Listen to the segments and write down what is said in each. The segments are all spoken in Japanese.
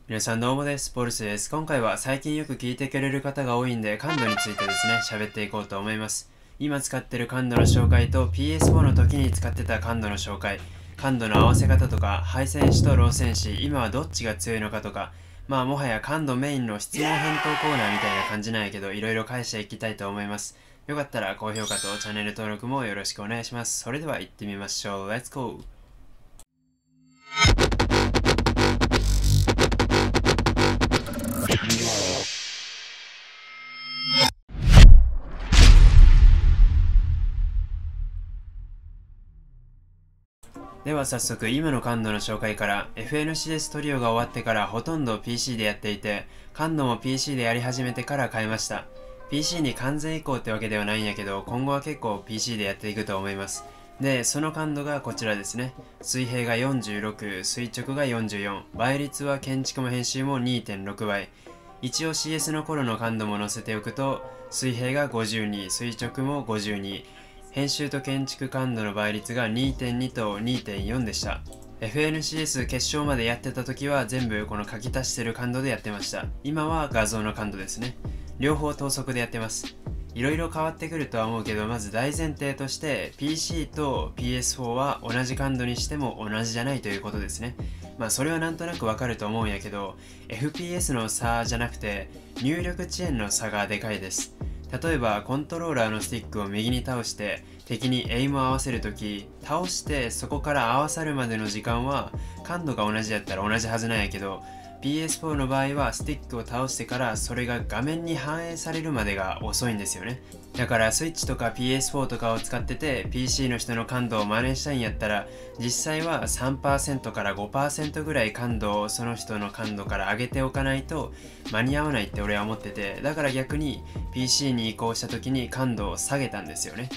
皆さんどうもです。ポルスです。今回は最近よく聞いてくれる方が多いんで、感度についてですね、喋っていこうと思います。今使ってる感度の紹介と PS4 の時に使ってた感度の紹介、感度の合わせ方とか、ハイ戦士とロー戦士、今はどっちが強いのかとか、もはや感度メインの質問返答コーナーみたいな感じなんやけど、いろいろ返していきたいと思います。よかったら高評価とチャンネル登録もよろしくお願いします。それでは行ってみましょう。Let's go! では早速今の感度の紹介から。 FNCS トリオが終わってからほとんど PC でやっていて、感度も PC でやり始めてから変えました。 PC に完全移行ってわけではないんやけど、今後は結構 PC でやっていくと思います。で、その感度がこちらですね。水平が46、垂直が44、倍率は建築も編集も 2.6 倍。一応 CS の頃の感度も載せておくと、水平が52、垂直も52、編集と建築感度の倍率が 2.2 と 2.4 でした。 FNCS 決勝までやってた時は全部この書き足してる感度でやってました。今は画像の感度ですね。両方等速でやってます。いろいろ変わってくるとは思うけど、まず大前提として PC と PS4 は同じ感度にしても同じじゃないということですね。それはなんとなくわかると思うんやけど、 FPS の差じゃなくて入力遅延の差がでかいです。例えばコントローラーのスティックを右に倒して敵にエイムを合わせるとき、倒してそこから合わさるまでの時間は感度が同じだったら同じはずなんやけど、 PS4 の場合はスティックを倒してからそれが画面に反映されるまでが遅いんですよね。だからスイッチとか PS4 とかを使ってて PC の人の感度を真似したいんやったら、実際は 3% から 5% ぐらい感度をその人の感度から上げておかないと間に合わないって俺は思ってて、だから逆に PC に移行した時に感度を下げたんですよね。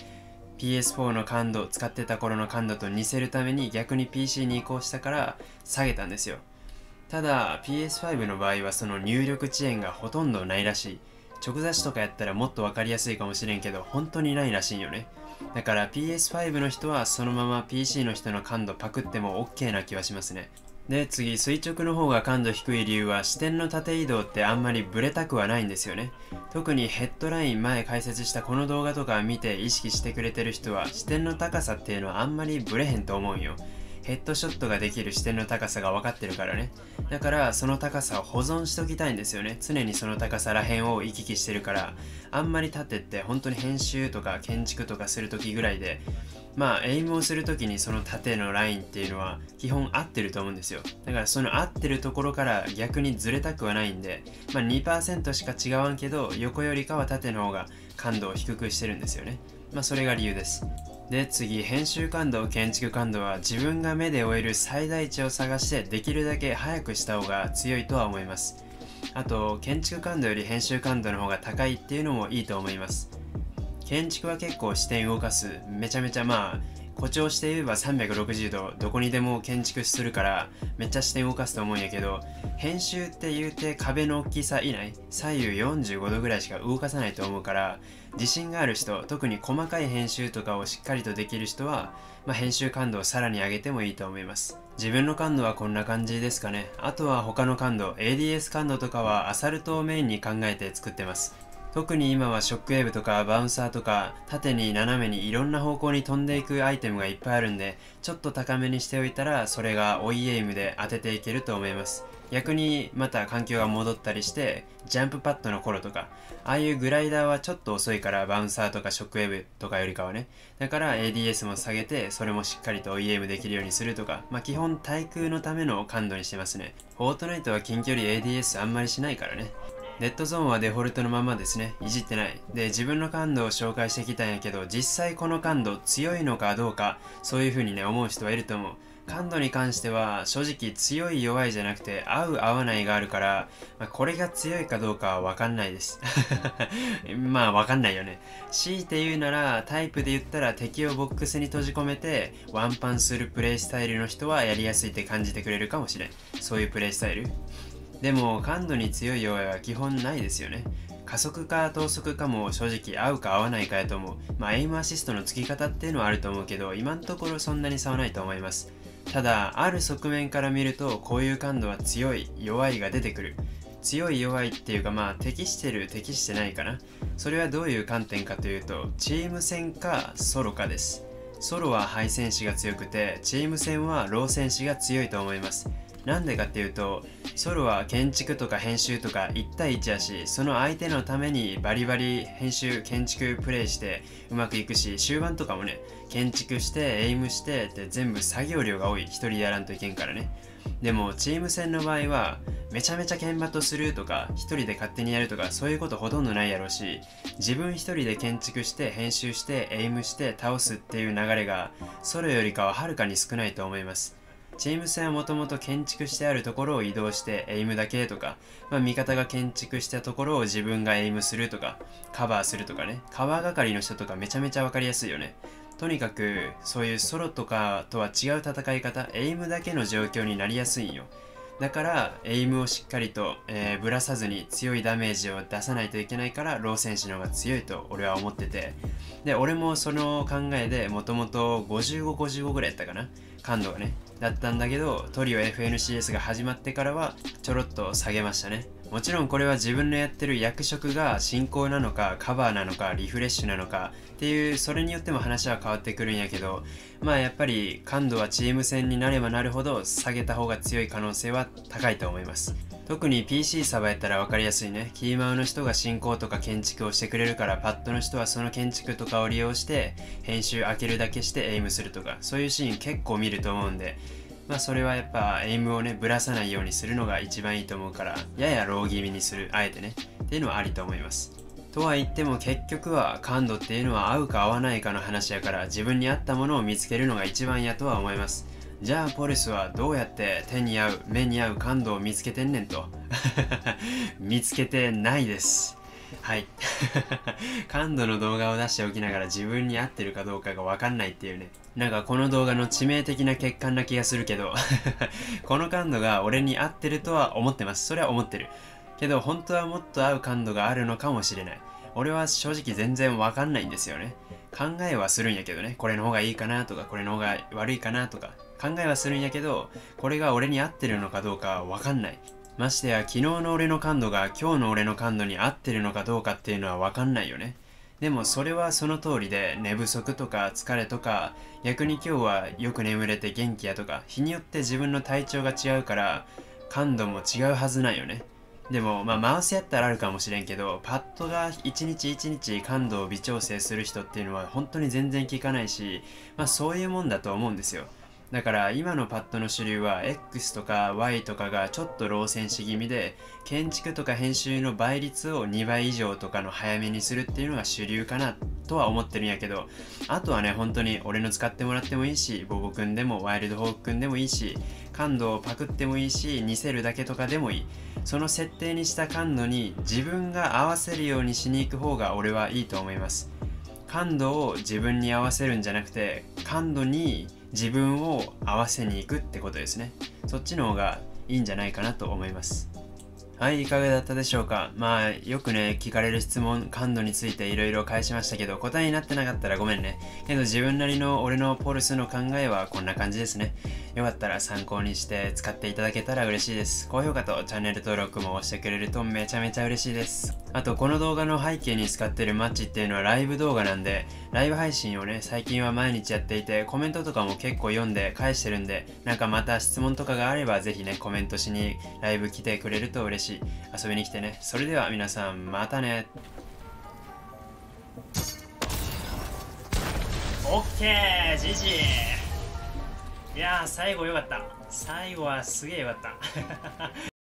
PS4 の感度、使ってた頃の感度と似せるために逆に PC に移行したから下げたんですよ。ただ PS5 の場合はその入力遅延がほとんどないらしい。直差しとかやったらもっと分かりやすいかもしれんけど、本当にないらしいんよね。だから PS5 の人はそのまま PC の人の感度パクっても OK な気はしますね。で、次、垂直の方が感度低い理由は視点の縦移動ってあんまりブレたくはないんですよね。特にヘッドライン前解説したこの動画とか見て意識してくれてる人は視点の高さっていうのはあんまりブレへんと思うんよ。ヘッドショットができる視点の高さが分かってるからね。だからその高さを保存しときたいんですよね。常にその高さらへんを行き来してるから、あんまり縦って本当に編集とか建築とかするときぐらいで、エイムをするときにその縦のラインっていうのは基本合ってると思うんですよ。だからその合ってるところから逆にずれたくはないんで、2% しか違わんけど横よりかは縦の方が感度を低くしてるんですよね。それが理由です。で、次、編集感度、建築感度は自分が目で追える最大値を探してできるだけ早くした方が強いとは思います。あと、建築感度より編集感度の方が高いっていうのもいいと思います。建築は結構視点動かす。めちゃめちゃ誇張して言えば360度どこにでも建築するからめっちゃ視点動かすと思うんやけど、編集って言うて壁の大きさ以内、左右45度ぐらいしか動かさないと思うから、自信がある人、特に細かい編集とかをしっかりとできる人は、編集感度をさらに上げてもいいと思います。自分の感度はこんな感じですかね。あとは他の感度、ADS 感度とかはアサルトをメインに考えて作ってます。特に今はショックウェーブとかバウンサーとか縦に斜めにいろんな方向に飛んでいくアイテムがいっぱいあるんで、ちょっと高めにしておいたらそれが追いエイムで当てていけると思います。逆にまた環境が戻ったりしてジャンプパッドの頃とか、ああいうグライダーはちょっと遅いから、バウンサーとかショックウェーブとかよりかはね。だから ADS も下げてそれもしっかりと追いエイムできるようにするとか、基本対空のための感度にしてますね。フォートナイトは近距離 ADS あんまりしないからね。デッドゾーンはデフォルトのままですね。いじってない。で、自分の感度を紹介してきたんやけど、実際この感度強いのかどうか、そういう風にね、思う人はいると思う。感度に関しては正直強い弱いじゃなくて合う合わないがあるから、これが強いかどうかはわかんないです。わかんないよね。強いて言うならタイプで言ったら敵をボックスに閉じ込めてワンパンするプレイスタイルの人はやりやすいって感じてくれるかもしれん。そういうプレイスタイル。でも感度に強い弱いは基本ないですよね。加速か等速かも正直合うか合わないかやと思う。エイムアシストの付き方っていうのはあると思うけど、今のところそんなに差はないと思います。 ただある側面から見るとこういう感度は強い弱いが出てくる。強い弱いっていうか、まあ適してる適してないかな。それはどういう観点かというと、チーム戦かソロかです。ソロはハイ戦士が強くて、チーム戦はロー戦士が強いと思います。なんでかっていうと、ソロは建築とか編集とか1対1やし、その相手のためにバリバリ編集建築プレイしてうまくいくし、終盤とかもね、建築してエイムしてって全部作業量が多い。一人でやらんといけんからね。でもチーム戦の場合はめちゃめちゃ剣馬とするとか一人で勝手にやるとかそういうことほとんどないやろうし、自分一人で建築して編集してエイムして倒すっていう流れがソロよりかははるかに少ないと思います。チーム戦はもともと建築してあるところを移動してエイムだけとか、味方が建築したところを自分がエイムするとかカバーするとかね、カバー係の人とかめちゃめちゃわかりやすいよね。とにかくそういうソロとかとは違う戦い方、エイムだけの状況になりやすいんよ。だからエイムをしっかりと、ぶらさずに強いダメージを出さないといけないからロー戦士の方が強いと俺は思ってて、で俺もその考えでもともと55ぐらいやったかな、感度がねだったんだけど、トリオ FNCS が始まってからはちょろっと下げましたね。もちろんこれは自分のやってる役職が進行なのかカバーなのかリフレッシュなのかっていう、それによっても話は変わってくるんやけど、やっぱり感度はチーム戦になればなるほど下げた方が強い可能性は高いと思います。特に PC サバやったら分かりやすいね。キーマウの人が進行とか建築をしてくれるから、パッドの人はその建築とかを利用して編集開けるだけしてエイムするとか、そういうシーン結構見ると思うんで、それはやっぱエイムをねぶらさないようにするのが一番いいと思うから、ややロー気味にする、あえてねっていうのはありと思います。とは言っても結局は感度っていうのは合うか合わないかの話やから、自分に合ったものを見つけるのが一番やとは思います。じゃあポリスはどうやって手に合う目に合う感度を見つけてんねんと見つけてないです。はい感度の動画を出しておきながら自分に合ってるかどうかが分かんないっていうね、なんかこの動画の致命的な欠陥な気がするけどこの感度が俺に合ってるとは思ってます。それは思ってるけど、本当はもっと合う感度があるのかもしれない。俺は正直全然分かんないんですよね。考えはするんやけどね、これの方がいいかなとかこれの方が悪いかなとか考えはするんやけど、これが俺に合ってるのかどうかは分かんない。ましてや昨日の俺の感度が今日の俺の感度に合ってるのかどうかっていうのは分かんないよね。でもそれはその通りで、寝不足とか疲れとか逆に今日はよく眠れて元気やとか、日によって自分の体調が違うから感度も違うはずないよね。でもマウスやったらあるかもしれんけど、パッドが一日一日感度を微調整する人っていうのは本当に全然効かないし、そういうもんだと思うんですよ。だから今のパッドの主流は X とか Y とかがちょっとロー戦士気味で、建築とか編集の倍率を2倍以上とかの早めにするっていうのが主流かなとは思ってるんやけど、あとはね本当に俺の使ってもらってもいいし、ボボくんでもワイルドホークくんでもいいし、感度をパクってもいいし似せるだけとかでもいい。その設定にした感度に自分が合わせるようにしに行く方が俺はいいと思います。感度を自分に合わせるんじゃなくて、感度に自分を合わせに行くってことですね。そっちの方がいいんじゃないかなと思います。はい、いかがだったでしょうか。よくね聞かれる質問、感度についていろいろ返しましたけど、答えになってなかったらごめんね。けど自分なりの俺のポルスの考えはこんな感じですね。よかったら参考にして使っていただけたら嬉しいです。高評価とチャンネル登録も押してくれるとめちゃめちゃ嬉しいです。あとこの動画の背景に使ってるマッチっていうのはライブ動画なんで、ライブ配信をね最近は毎日やっていて、コメントとかも結構読んで返してるんで、なんかまた質問とかがあればぜひねコメントしにライブ来てくれると嬉しい。遊びに来てね。それでは皆さんまたね。オッケー、ジジイ。いやー最後よかった。最後はすげえよかった